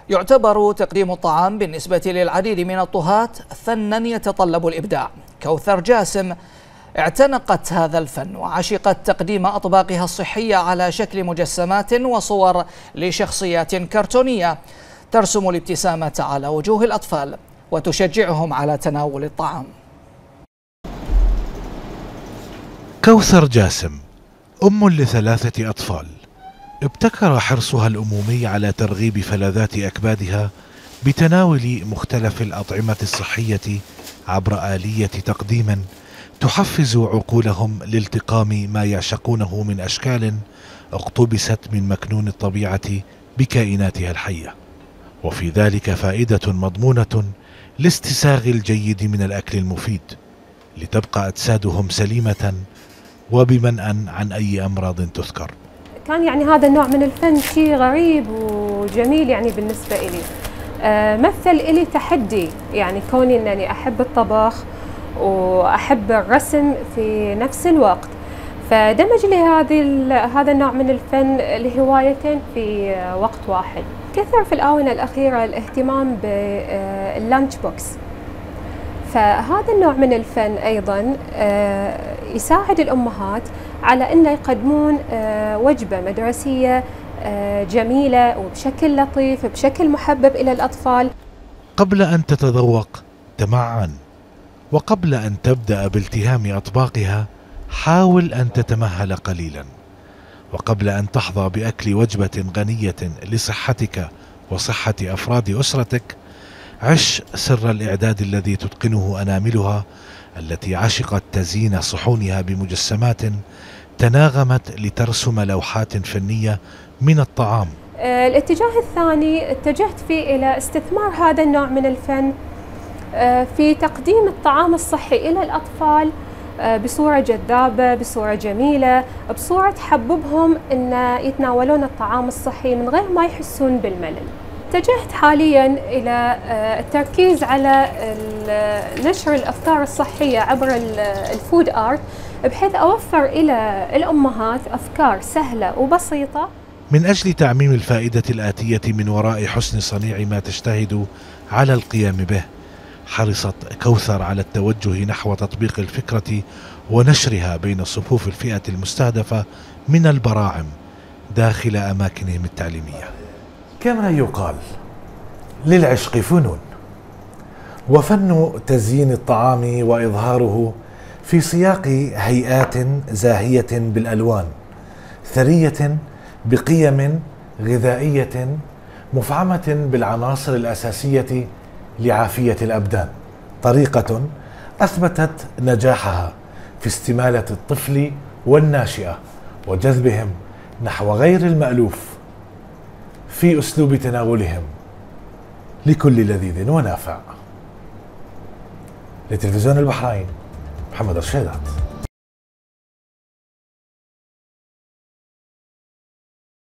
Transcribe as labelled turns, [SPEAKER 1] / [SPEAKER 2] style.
[SPEAKER 1] يعتبر تقديم الطعام بالنسبة للعديد من الطهاة فنا يتطلب الإبداع. كوثر جاسم اعتنقت هذا الفن وعشقت تقديم أطباقها الصحية على شكل مجسمات وصور لشخصيات كرتونية ترسم الابتسامة على وجوه الأطفال وتشجعهم على تناول الطعام.
[SPEAKER 2] كوثر جاسم أم ل3 أطفال، ابتكر حرصها الأمومي على ترغيب فلذات أكبادها بتناول مختلف الأطعمة الصحية عبر آلية تقديم تحفز عقولهم لالتقام ما يعشقونه من أشكال اقتبست من مكنون الطبيعة بكائناتها الحية، وفي ذلك فائدة مضمونة لاستساغ الجيد من الأكل المفيد لتبقى أجسادهم سليمة وبمنأى عن أي أمراض تذكر.
[SPEAKER 3] كان يعني هذا النوع من الفن شيء غريب وجميل يعني بالنسبة إلي. مثل إلي تحدي، يعني كوني أنني أحب الطبخ وأحب الرسم في نفس الوقت، فدمج لي هذا النوع من الفن لهوايتين في وقت واحد. كثر في الآونة الأخيرة الاهتمام باللانش بوكس، فهذا النوع من الفن أيضا يساعد الأمهات على أن يقدمون وجبة مدرسية جميلة وبشكل لطيف بشكل محبب إلى الأطفال.
[SPEAKER 2] قبل أن تتذوق تمعن، وقبل أن تبدأ بالتهام أطباقها حاول أن تتمهل قليلا، وقبل أن تحظى بأكل وجبة غنية لصحتك وصحة أفراد أسرتك عش سر الإعداد الذي تتقنه أناملها التي عشقت تزيين صحونها بمجسمات تناغمت لترسم لوحات فنية من الطعام.
[SPEAKER 3] الاتجاه الثاني اتجهت فيه إلى استثمار هذا النوع من الفن في تقديم الطعام الصحي إلى الأطفال بصورة جذابة، بصورة جميلة، بصورة تحببهم أن يتناولون الطعام الصحي من غير ما يحسون بالملل. اتجهت حاليا إلى التركيز على نشر الأفكار الصحية عبر الفود آرت، بحيث أوفر إلى الأمهات أفكار سهلة وبسيطة
[SPEAKER 2] من أجل تعميم الفائدة الآتية من وراء حسن صنيع ما تجتهد على القيام به. حرصت كوثر على التوجه نحو تطبيق الفكرة ونشرها بين صفوف الفئة المستهدفة من البراعم داخل أماكنهم التعليمية.
[SPEAKER 4] كما يقال للعشق فنون، وفن تزيين الطعام وإظهاره في سياق هيئات زاهية بالألوان ثرية بقيم غذائية مفعمة بالعناصر الأساسية لعافية الأبدان، طريقة أثبتت نجاحها في استمالة الطفل والناشئة وجذبهم نحو غير المألوف في أسلوب تناولهم لكل لذيذ ونافع. لتلفزيون البحرين، محمد رشيدات.